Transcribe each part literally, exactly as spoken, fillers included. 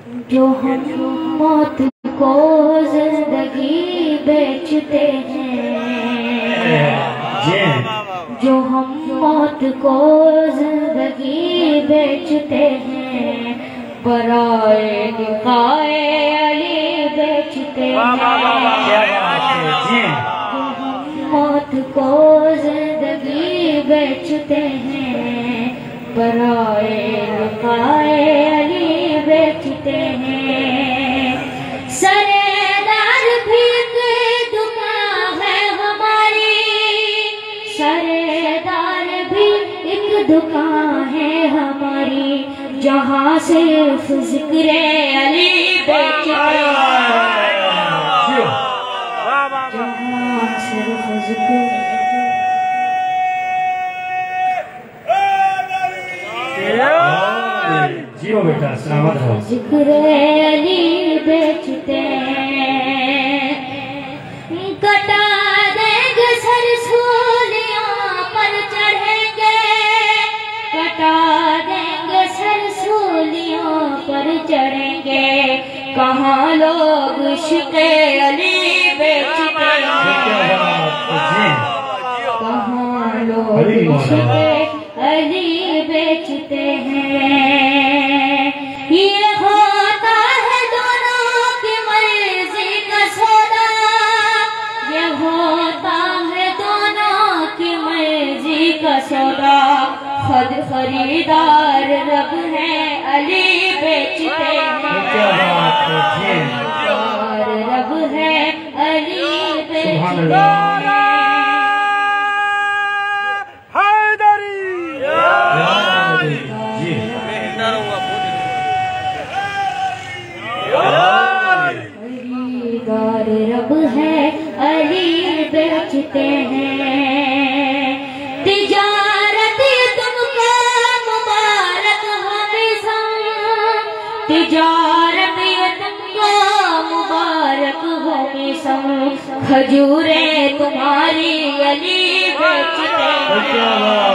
جو ہم موت کو زندگی بیچتے ہیں، جو ہم موت کو زندگی بیچتے ہیں، برائے لقائے علی بیچتے ہیں، جو ہم موت کو زندگی بیچتے ہیں، برائے لقائے علی بیچتے ہیں، سردار بھی ایک دکان ہے ہماری، سردار بھی ایک دکان ہے ہماری، جہاں صرف ذکر علی بیچتے ہیں، جہاں صرف ذکر جیو بیٹا سلامت رہو، ذکر علی بیچتے ہیں، کٹا دیں گے سر سولیاں پر چڑھیں گے، کٹا دیں گے سر سولیاں پر چڑھیں گے، کہاں لوگ عشق علی بیچتے ہیں، کہاں لوگ عشق علی بیچتے ہیں، یہ ہوتا ہے دونوں کی مرضی کا سودا، یہ ہوتا ہے دونوں کی مرضی کا سودا، خود خریدار رب ہے علی بیچتے ہیں، خریدار رب ہے علی بیچتے ہیں، خریدار رب ہے علی بیچتے ہیں، تجارت تم کو مبارک ہمیشہ، تجارت تم کو مبارک ہمیشہ، کھجوریں تمہاری علی بیچتے ہیں،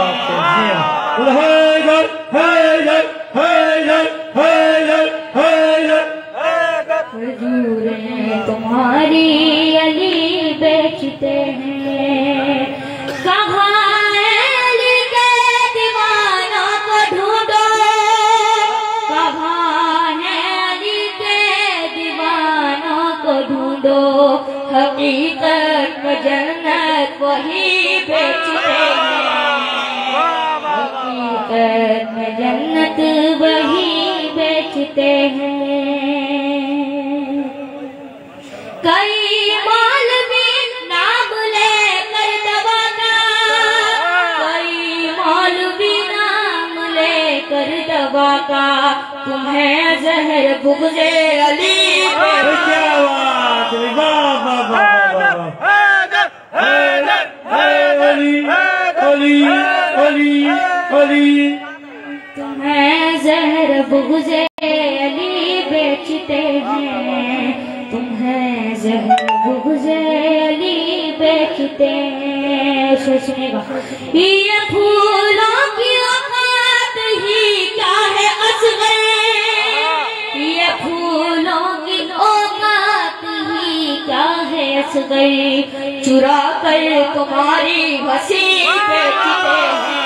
کھجوریں تمہاری علی بیچتے ہیں، کہاں ہے علی کے دیوانوں کو ڈھونڈو، کہاں ہے علی کے دیوانوں کو ڈھونڈو، حقیقت میں جنت وہی بیچتے ہیں، حقیقت میں جنت وہی بیچتے ہیں، کئی مولوی نام لے کر دوا کا، کئی مولوی نام لے کر دوا کا، تمہیں زہر بغض علی تمہیں زہر بغض علی بیچتے ہیں، تمہیں زہر بغض علی بیچتے ہیں، سوچنے کا یہ پھولوں کی اوقات ہی کیا ہے اصغر، یہ پھولوں کی اوقات ہی کیا ہے اصغر، چرا کر تمہاری ہنسی بیچتے ہیں،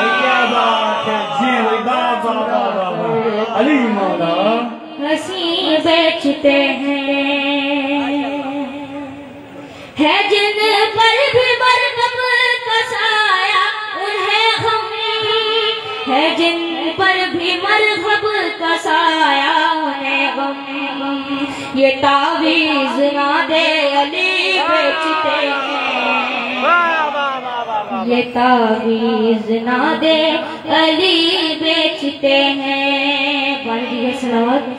علی مولا ہنسی بیچتے ہیں، ہے جن پر بھی مرغب کا سایہ انہیں غم، ہے جن پر بھی مرغب کا سایہ انہیں غم، یہ تعویذ نہ دے علی بیچتے ہیں، یہ تعویذ نہ دے علی بیچتے ہیں، بڑھ دیئے صلوات